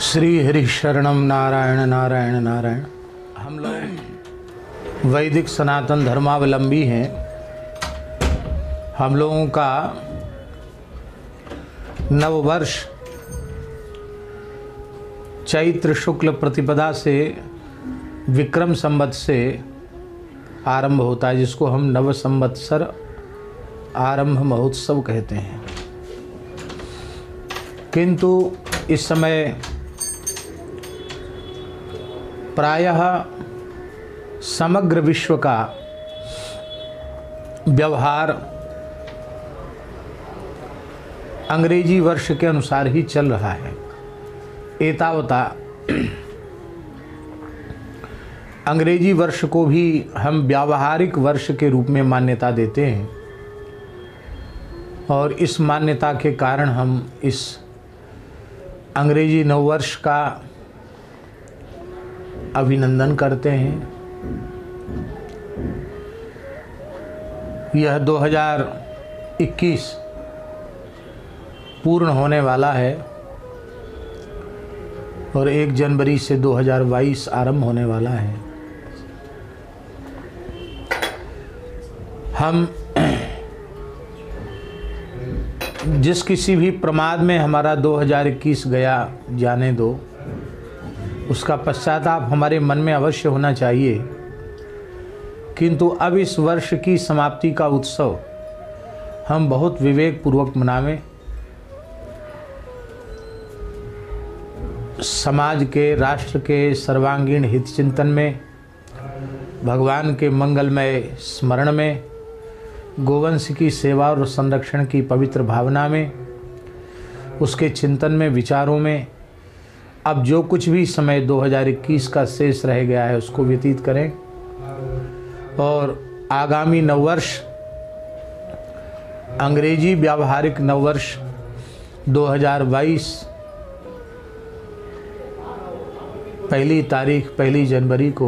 श्री हरि शरणम नारायण नारायण नारायण। हम लोग वैदिक सनातन धर्मावलंबी हैं। हम लोगों का नववर्ष चैत्र शुक्ल प्रतिपदा से विक्रम संवत से आरंभ होता है, जिसको हम नव संवत्सर आरंभ महोत्सव कहते हैं। किंतु इस समय प्रायः समग्र विश्व का व्यवहार अंग्रेजी वर्ष के अनुसार ही चल रहा है। एतावता अंग्रेजी वर्ष को भी हम व्यावहारिक वर्ष के रूप में मान्यता देते हैं और इस मान्यता के कारण हम इस अंग्रेजी नववर्ष का अभिनंदन करते हैं। यह 2021 पूर्ण होने वाला है और 1 जनवरी से 2022 आरंभ होने वाला है। हम जिस किसी भी प्रमाद में हमारा 2021 गया जाने दो, उसका पश्चाताप हमारे मन में अवश्य होना चाहिए। किंतु अब इस वर्ष की समाप्ति का उत्सव हम बहुत विवेक पूर्वक मनावें। समाज के, राष्ट्र के सर्वांगीण हित चिंतन में, भगवान के मंगलमय स्मरण में, गोवंश की सेवा और संरक्षण की पवित्र भावना में, उसके चिंतन में, विचारों में अब जो कुछ भी समय 2021 का शेष रह गया है उसको व्यतीत करें और आगामी नववर्ष अंग्रेजी व्यावहारिक नववर्ष 2022 पहली तारीख 1 जनवरी को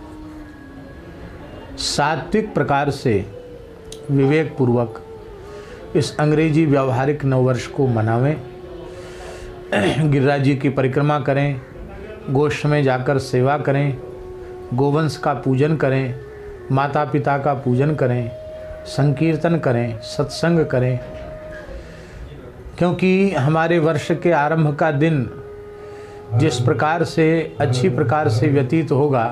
सात्विक प्रकार से विवेक पूर्वक इस अंग्रेजी व्यावहारिक नववर्ष को मनावें। गिरिराज जी की परिक्रमा करें, गोष्ठ में जाकर सेवा करें, गोवंश का पूजन करें, माता पिता का पूजन करें, संकीर्तन करें, सत्संग करें। क्योंकि हमारे वर्ष के आरंभ का दिन जिस प्रकार से अच्छी प्रकार से व्यतीत होगा,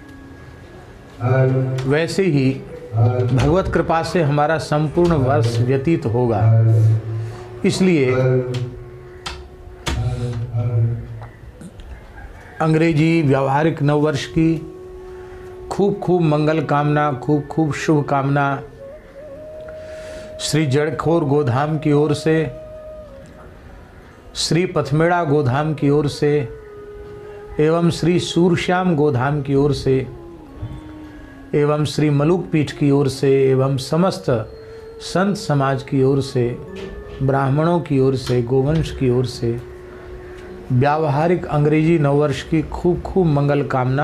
वैसे ही भगवत कृपा से हमारा संपूर्ण वर्ष व्यतीत होगा। इसलिए अंग्रेजी व्यावहारिक नववर्ष की खूब खूब मंगल कामना, खूब खूब शुभ कामना श्री जड़खोर गोधाम की ओर से, श्री पथमेड़ा गोधाम की ओर से एवं श्री सूरश्याम गोधाम की ओर से एवं श्री मलुक पीठ की ओर से एवं समस्त संत समाज की ओर से, ब्राह्मणों की ओर से, गोवंश की ओर से व्यावहारिक अंग्रेजी नववर्ष की खूब खूब मंगल कामना।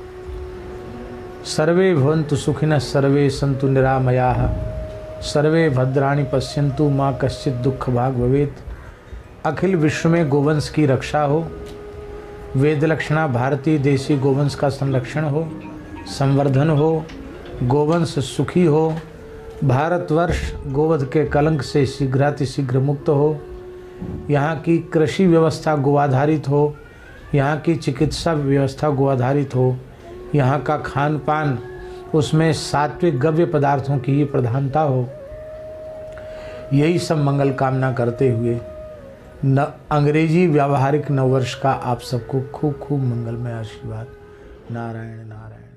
सर्वे भवन्तु सुखिनः, सर्वे सन्तु निरामयाः, सर्वे भद्राणि पश्यन्तु माँ कश्चित् दुःख भाग भवेत्। अखिल विश्व में गोवंश की रक्षा हो, वेद लक्षणा भारतीय देशी गोवंश का संरक्षण हो, संवर्धन हो, गोवंश सुखी हो, भारतवर्ष गोवध के कलंक से शीघ्रातिशीघ्र मुक्त हो, यहाँ की कृषि व्यवस्था गोआधारित हो, यहाँ की चिकित्सा व्यवस्था गोआधारित हो, यहाँ का खान पान उसमें सात्विक गव्य पदार्थों की ही प्रधानता हो। यही सब मंगल कामना करते हुए अंग्रेजी व्यावहारिक नववर्ष का आप सबको खूब खूब मंगलमय आशीर्वाद। नारायण नारायण।